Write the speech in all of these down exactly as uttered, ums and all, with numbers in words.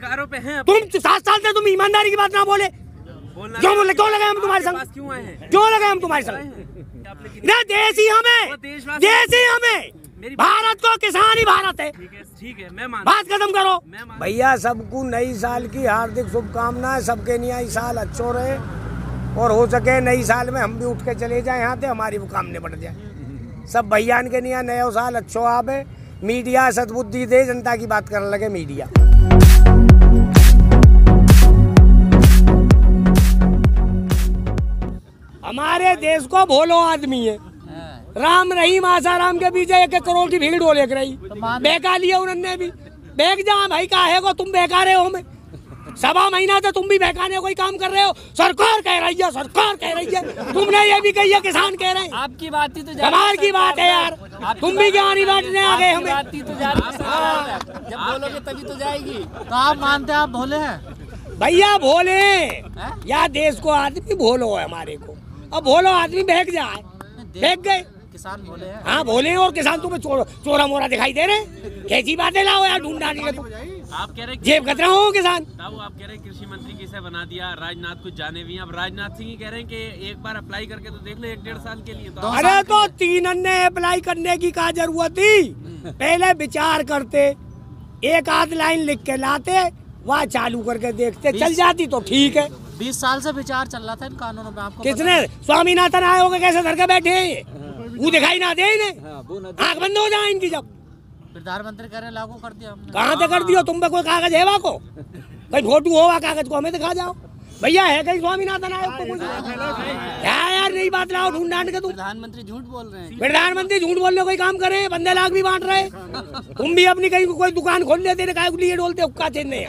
अधिकारों पे हैं। तुम सात साल से तुम ईमानदारी की बात ना बोले, क्यों बोले? क्यों लगे हम तुम्हारे संग? क्यों आए हैं? क्यों लगे हम तुम्हारे संग? ना देश ही हमें, देश ही हमें, भारत को किसान ही भारत है। ठीक है, मैं मान, बात खत्म करो भैया। सबको नई साल की हार्दिक शुभकामनाएं। सबके नया साल अच्छो रहे और हो सके नई साल में हम भी उठ के चले जाए यहाँ से, हमारी वो काम निपट जाए। सब भैया के नया नया साल अच्छो आवे। मीडिया सद्बुद्धि दे, जनता की बात करने लगे मीडिया। हमारे देश को भोलो आदमी है, राम रहीम आसाराम के पीछे एक एक करोड़ की भीड़ हो लेकर रही, बेकार लिया उन्होंने भी। बेक जा भाई, काहे को तुम बेकारे हो? मैं सवा महीना से तुम भी बेकाने कोई काम कर रहे हो। सरकार कह रही है, सरकार कह रही है, तुमने ये भी कही है, किसान कह रहे हैं। आपकी बात ही तो कमाल की बात है यार, तुम भी ज्ञानी बांटने आ गए हमें। बात ही तो जब बोलोगे तभी तो जाएगी। तो आप मानते हैं आप भोले हैं? भैया भोले या देश को आदमी भोलो है हमारे को। अब भोलो आदमी बहक जाए, बहक गए। किसान भोले हैं? हाँ भोले हैं, और किसान तुम्हें चोर, चोरा मोरा दिखाई दे रहे। कैसी बातें लाओ यार, ढूंढ डाली तो आप कह रहे जेब कतरा हो किसान। आप कह रहे हैं कृषि मंत्री किसे बना दिया, राजनाथ कुछ जाने भी हैं। अब राजनाथ सिंह ही कह रहे हैं कि एक बार अप्लाई करके तो देख ले, एक डेढ़ साल के लिए। तो अरे तो तीन अन्य अप्लाई करने की क्या जरूरत थी? पहले विचार करते, एक आध लाइन लिख के लाते, वहाँ चालू करके देखते, चल जाती तो ठीक है। बीस साल से विचार चल रहा था इन कानूनों पे। आपको किसने? स्वामीनाथन आए होंगे कैसे धर के बैठे, वो दिखाई ना दे इन्हें, आँख बंद हो जाए इनकी। जब प्रधानमंत्री कह रहे लागू कर दिया हमने। कहाँ से कर दियो? तुम पे कोई कागज है को? कोई फोटो होगा कागज को हमें दिखा जाओ भैया। है कहीं स्वामीनाथन आयोग को? क्या यार नई बात लाओ ढूंढ ढांड के। तुम प्रधानमंत्री झूठ बोल रहे हैं। प्रधानमंत्री झूठ बोलने कोई काम करे, बंदे लाख भी बांट रहे। तुम भी अपनी कहीं कोई दुकान खोल लेते ना, काय लिए डोलते हुक्का चेन्ने।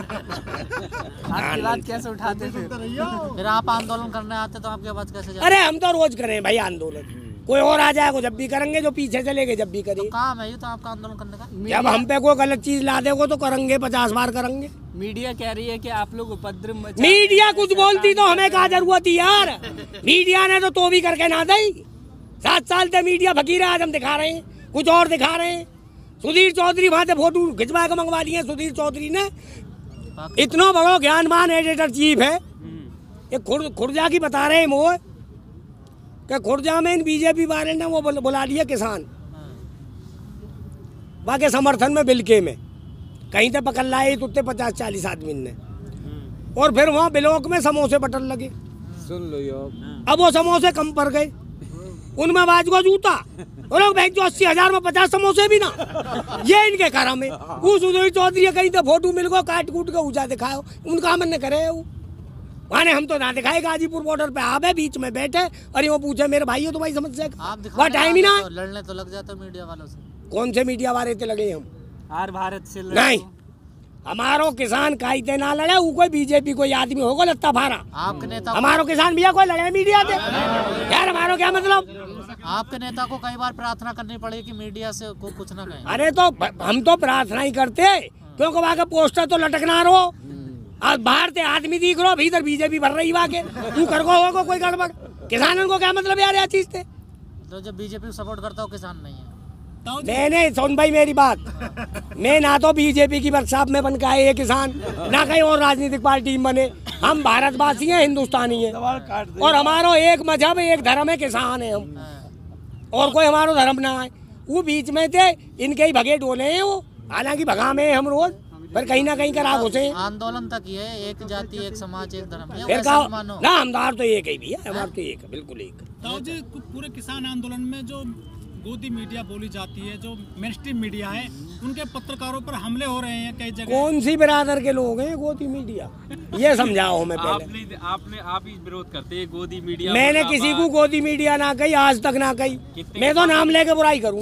आपकी बात कैसे उठाते थे? फिर आप आंदोलन करने आते तो आपकी आवाज कैसे जाती? अरे हम तो रोज करें भाई आंदोलन, कोई और आ जाएगा जब भी करेंगे, जो पीछे चलेंगे जब भी करेंगे। काम है ये तो आपका आंदोलन करने का। जब हम पे कोई गलत चीज ला देगो तो करेंगे, पचास बार करेंगे। मीडिया कह रही है कि आप लोग उपद्रव मचा। मीडिया कुछ बोलती तो हमें क्या जरूरत थी यार? मीडिया ने तो तो भी करके ना दी। सात साल से मीडिया फकीर है, आज हम दिखा रहे हैं, कुछ और दिखा रहे हैं। सुधीर चौधरी वहां से फोटो खिंचवा के मंगवा लिए। सुधीर चौधरी ने इतना बड़ा ज्ञानवान एडिटर चीफ है, एक खुर्जा की बता रहे हैं वो कि खुर्जा में इन बीजेपी वाले ने वो बुला लिया किसान बाकी समर्थन में बिल के में कहीं तो पकड़ लाए तो पचास चालीस आदमी ने, और फिर वहाँ ब्लॉक में समोसे बटन लगे। सुन लो यो। अब वो समोसे कम पड़ गए, उनमें बाज को जूता, वो लोग बैंक जो अस्सी हजार में पचास समोसे भी ना, ये इनके कारण में। वो सुधीर चौधरी कहीं तो फोटो मिल गो, काट कूट के ऊंचा दिखाओ, उनका मन ने करे वो माने हम तो ना दिखाए। गाजीपुर बॉर्डर पे आवे, बीच में बैठे और वो पूछे मेरे भाई हो तुम्हारी समस्या, वहाँ टाइम ही ना। लड़ने तो लग जाते मीडिया वालों से। कौन से मीडिया वाले थे लगे? हम आर भारत से नहीं, हमारो किसान काई ते ना लड़े। वो कोई बीजेपी कोई आदमी होगा लत्ता फारा, आपके नेता हमारो किसान भैया कोई लड़े मीडिया से यार? हमारो क्या मतलब? आपके नेता को कई बार प्रार्थना करनी पड़ेगी कि मीडिया से को कुछ ना कहें। अरे तो हम तो प्रार्थना ही करते, क्योंकि वहाँ का पोस्टर तो लटकना रहो, आज बाहर से आदमी दिख रहा, भीतर बीजेपी भर रही वाके, तू कर गो होगा कोई गड़बड़। किसानों को क्या मतलब यार ये चीज से? तो जब बीजेपी सपोर्ट करता हो किसान नहीं है। नहीं नहीं सुन भाई मेरी बात, मैं ना तो बीजेपी की वर्कशॉप में बन के आए ये किसान, ना कहीं और राजनीतिक पार्टी में बने। हम भारतवासी हैं, हिंदुस्तानी हैं, और हमारा एक मजहब एक धर्म है, किसान है हम, और कोई हमारा धर्म ना है। वो बीच में थे, इनके ही भगे डोले हैं वो, हालांकि भगा में हम रोज, पर कहीं ना कहीं करा घुसे। आंदोलन तक ये है, एक जाति एक समाज एक धर्म, फिर कहा ना हमदार तो एक ही भी है, हमारा तो एक है, बिल्कुल एक। ताऊ जी पूरे किसान आंदोलन में जो गोदी मीडिया बोली जाती है, जो मेन स्ट्रीम मीडिया है, उनके पत्रकारों पर हमले हो रहे हैं कई जगह। कौन सी बिरादर के लोग हैं गोदी मीडिया, ये समझाओ हमें पहले। आपने आपने आप ही विरोध करते हैं गोदी मीडिया। मैंने किसी को गोदी मीडिया ना कही, आज तक ना कही। मैं तो नाम लेके बुराई करूँ।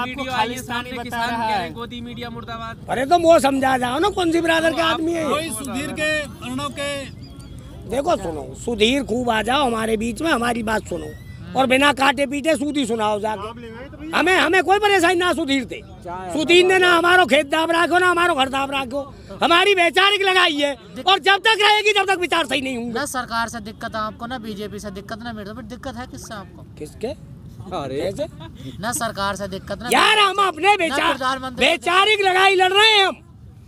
गोदी मीडिया मुर्दाबाद। अरे तो वो समझा जाओ ना कौन सी बिरादर के आदमी है। सुधीर के अर्णव के देखो सुनो, सुधीर खूब आ जाओ हमारे बीच में, हमारी बात सुनो, और बिना काटे पीटे सूदी सुनाओ जाके। हमें हमें कोई परेशानी ना सुधीर थे। सुधीर ने ना हमारो खेत दाब रखो, ना हमारो घर दाब रखो, हमारी वैचारिक लड़ाई है, और जब तक रहेगी जब तक विचार सही नहीं होंगे। ना सरकार से दिक्कत है आपको, ना बीजेपी से दिक्कत, ना मेरे, दिक्कत है किससे आपको? किसके? अरे ना सरकार से दिक्कत, ना यार हम अपने वैचारिक लड़ाई लड़ रहे हैं हम।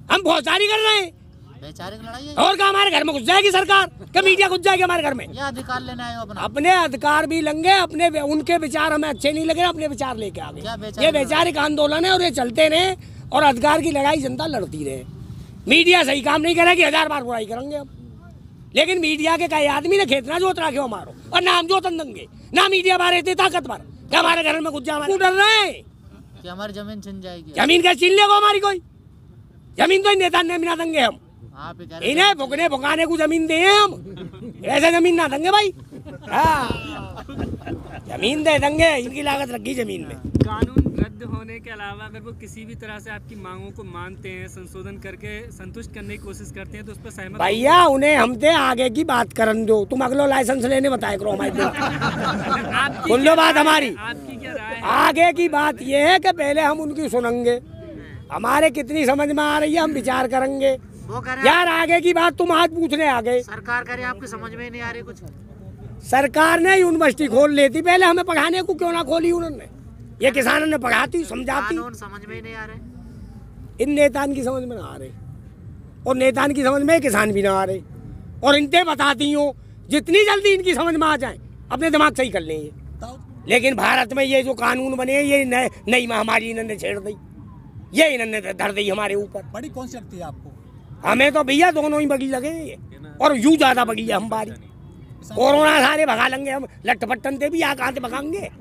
हम फौजदारी कर रहे हैं वैचारिक लड़ाई है। और क्या हमारे घर में घुस जाएगी सरकार, क्या मीडिया घुस जाएगी हमारे घर में? ये अधिकार लेना है अपना। अपने अधिकार भी लेंगे, अपने उनके विचार हमें अच्छे नहीं लगे, अपने विचार लेके आ गए। ये वैचारिक आंदोलन है और ये चलते रहे और अधिकार की लड़ाई जनता लड़ती रहे। मीडिया सही काम नहीं करेगी, हजार बार बुराई करेंगे हम, लेकिन मीडिया के कई आदमी ने खेतना जोत रखे हमारो और नाम जोतन देंगे ना मीडिया बारे थे ताकतवर क्या हमारे घर में घुस जा डर रहे हैं कि हमारी जमीन छिन जाएगी। जमीन कैसे छीन लेगा हमारी? कोई जमीन तो नेता ने बिना देंगे हम, आप ही कह रहे इन्हें भुगने भुगाने को जमीन दे हम, ऐसे जमीन ना देंगे भाई। हाँ जमीन दे देंगे, इनकी लागत रखी जमीन में। कानून रद्द होने के अलावा अगर वो किसी भी तरह से आपकी मांगों को मानते हैं, संशोधन करके संतुष्ट करने की कोशिश करते हैं तो उस पर सहमत भैया उन्हें हमसे आगे की बात करन दो, तुम अगलो लाइसेंस लेने बताए करो हमारे सुन लो बात हमारी। आपकी क्या राय है? आगे की बात ये है कि पहले हम उनकी सुनेंगे, हमारे कितनी समझ में आ रही है हम विचार करेंगे। वो कह रहे यार आगे की बात तुम आज पूछने आ गए। सरकार कह रही है आपकी समझ में ही नहीं आ रही कुछ। सरकार ने यूनिवर्सिटी खोल लेती, पहले हमें पढ़ाने को क्यों ना खोली उन्होंने? ये किसानों ने पढ़ाती समझाती। कानून समझ में ही नहीं आ रहे। इन नेतान की समझ में ना आ रहे और नेतान की समझ में किसान भी ना आ रहे और इनते बताती हूँ जितनी जल्दी इनकी समझ में आ जाए अपने दिमाग सही कर लेंगे। लेकिन भारत में ये जो कानून बने ये नई महामारी इन्होंने छेड़ दी, ये इन्होंने धर दी हमारे ऊपर। बड़ी कौन सी लगती है आपको? हमें तो भैया दोनों ही बगी लगे ये और यूं ज्यादा बगी है हमारी। कोरोना सारे भगा लेंगे हम, लट्ठपट्टन से भी यहाँ कहाँ से भगाएंगे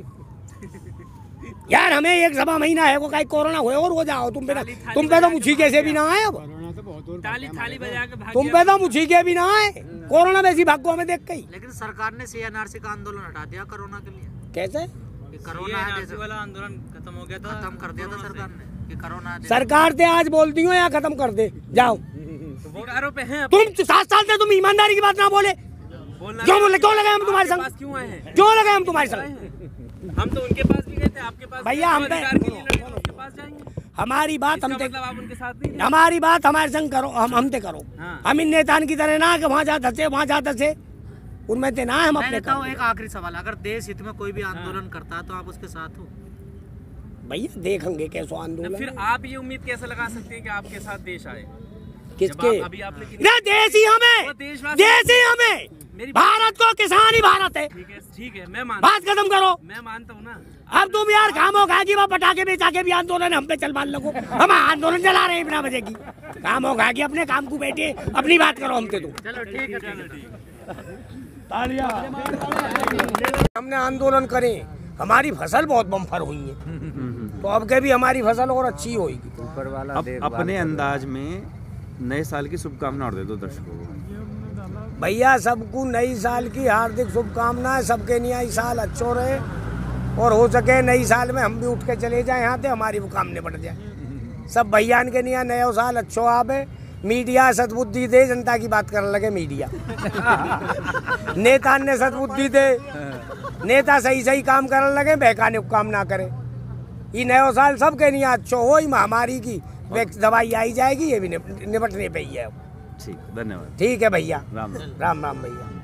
यार? हमें एक सवा महीना है वो कहीं कोरोना हुए और हो जाओ तुम पे ना, तुम पे तो मुझी कैसे भी ना आए। अब ताली थाली बजा के भाग तुम पे तो मुझी के भी ना आए, कोरोना वैसी भागो हमें देख के। लेकिन सरकार ने सी एन आर सी का आंदोलन हटा दिया कोरोना के लिए। कैसे? कि कोरोना वाला आंदोलन खत्म हो गया था, खत्म कर दिया था सरकार ने कि कोरोना। सरकार से आज बोलती हूँ या खत्म कर दे जाओ। पे हैं तुम सात साल से तुम ईमानदारी की बात ना बोले, क्यों बोले? क्यों लगे हम तुम्हारे संग? क्यों आए हैं? क्यों लगे हम तुम्हारे संग? हम तो उनके पास भी गए थे, आपके पास भैया हम पे उनके पास जाएंगे। हमारी बात हम मतलब आप उनके साथ नहीं? हमारी बात हमारे संग करो, हम हमते करो। हाँ। हम इन नेतान की तरह ना कि वहाँ जा धसे वहाँ जा धसे, उनमें ते ना हम अपने करो। एक आखिरी सवाल, अगर देश हित में कोई भी आंदोलन करता है तो आप उसके साथ हो? भैया देखेंगे कैसो आंदोलन। फिर आप ये उम्मीद कैसे लगा सकते हैं कि आपके साथ देश आए? किसके? जब आप- अभी आपने कितनी- ना देश ही हमें, वो देशवासी- देश ही हमें, मेरी- भारत को किसान ही भारत है। ठीक है ठीक है, मैं मानता बात खत्म करो। मैं मानता हूँ ना। अब तुम यार काम हो गया कि वहाँ पटाखे बेचा के भी आंदोलन हम पे चल मान लगो, हम आंदोलन चला रहे हैं बिना वजह की। काम हो गया कि अपने काम को बैठे अपनी बात करो हमसे तुम। चलो ठीक है, चलो ठीक तालियां। हमने आंदोलन करे, हमारी फसल बहुत बम्फर हुई है तो अब के भी हमारी फसल और अच्छी होगी। अब अपने अंदाज में नए साल की शुभकामना और दे दो दर्शकों को। भैया सबको नई साल की हार्दिक शुभकामनाएं, सबके नया साल अच्छो रहे और हो सके नई साल में हम भी उठ के चले जाए यहाँ से, हमारी वो काम निपट जाए। सब भैया के नया नया साल अच्छो आवे। मीडिया सद्बुद्धि दे, जनता की बात करने लगे मीडिया नेता ने सद्बुद्धि दे, नेता सही सही काम करने लगे, बहकाने को काम ना करे। ये नया साल सबके लिए अच्छो हो, महामारी की दवाई आई जाएगी, ये भी निपटने पे ही है। ठीक, धन्यवाद। ठीक है भैया, राम राम। राम राम भैया।